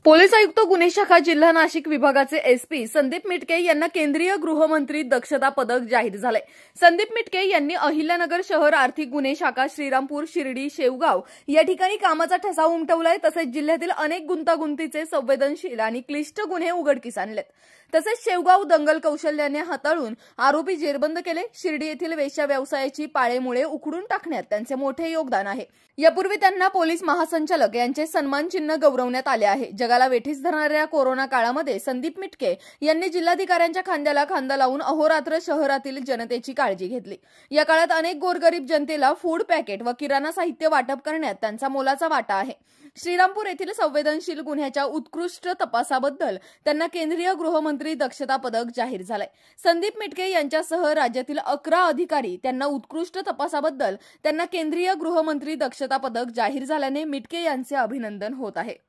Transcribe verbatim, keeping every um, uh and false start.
Police आयुक्त गुन्हे शाखा जिल्हा नाशिक विभागाचे एसपी संदीप मिटके यांना केंद्रीय गृहमंत्री दक्षता पदक जाहीर झाले। संदीप मिटके यांनी अहिल्यानगर शहर आर्थिक गुन्हे शाखा श्रीरामपूर शिर्डी शेवगाव या ठिकाणी कामाचा ठसा उमटवलाय। तसेच जिल्ह्यातील अनेक गुंतागुंतीचे संवेदनशील आणि क्लिष्ट गुन्हे उघडकीस आणलेत। तसेच शेवगाव दंगल कौशल्याने हाताळून आरोपी जेरबंद केले। शिर्डी येथील वेश्या व्यवसायाची पाळेमुळे उखडून टाकण्यात त्यांचे मोठे योगदान आहे। यापूर्वी त्यांना पोलीस महासंचालक यांचे सन्मान चिन्ह गौरवण्यात आले आहे। जगाला वेठीस धरणाऱ्या कोरोना काळामध्ये संदीप मिटके यांनी जिल्हाधिकाऱ्यांच्या खांद्याला खांदा लावून अहोरात्र शहरातील जनतेची काळजी घेतली। या काळात अनेक गोरगरीब जनतेला फूड पॅकेट व किराणा साहित्य वाटप करण्यात त्यांचा मोलाचा वाटा आहे। श्रीरामपूर येथील संवेदनशील गुन्ह्याच्या उत्कृष्ट तपासाबद्दल त्यांना केंद्रीय गृहमंत्री दक्षता पदक जाहीर झाले। संदीप मिटके यांच्यासह राज्यातील अकरा अधिकारी त्यांना उत्कृष्ट तपासाबद्दल त्यांना केंद्रीय गृहमंत्री दक्षता पदक जाहीर झाल्याने मिटके यांचे अभिनंदन होत आहे।